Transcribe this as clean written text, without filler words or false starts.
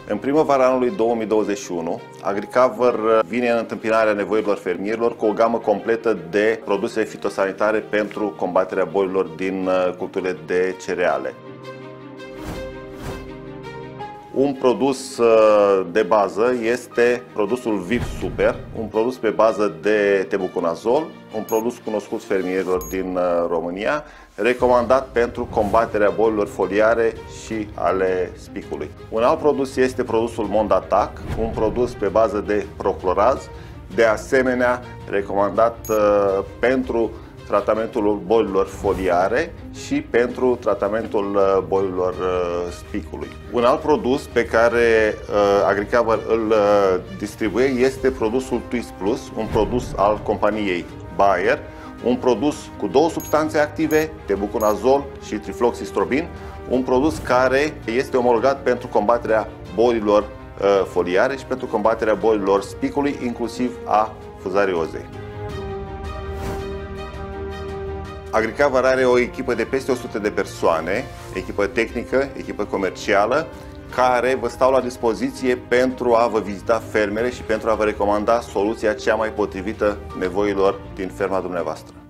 În primăvara anului 2021, Agricover vine în întâmpinarea nevoilor fermierilor cu o gamă completă de produse fitosanitare pentru combaterea bolilor din culturile de cereale. Un produs de bază este produsul VIV Super, un produs pe bază de tebuconazol, un produs cunoscut fermierilor din România, recomandat pentru combaterea bolilor foliare și ale spicului. Un alt produs este produsul Mondatac, un produs pe bază de procloraz, de asemenea recomandat pentru tratamentul bolilor foliare și pentru tratamentul bolilor spicului. Un alt produs pe care Agricover îl distribuie este produsul Twist Plus, un produs al companiei Bayer, un produs cu două substanțe active, tebuconazol și trifloxistrobin, un produs care este omologat pentru combaterea bolilor foliare și pentru combaterea bolilor spicului, inclusiv a fuzariozei. Agricover are o echipă de peste 100 de persoane, echipă tehnică, echipă comercială, care vă stau la dispoziție pentru a vă vizita fermele și pentru a vă recomanda soluția cea mai potrivită nevoilor din ferma dumneavoastră.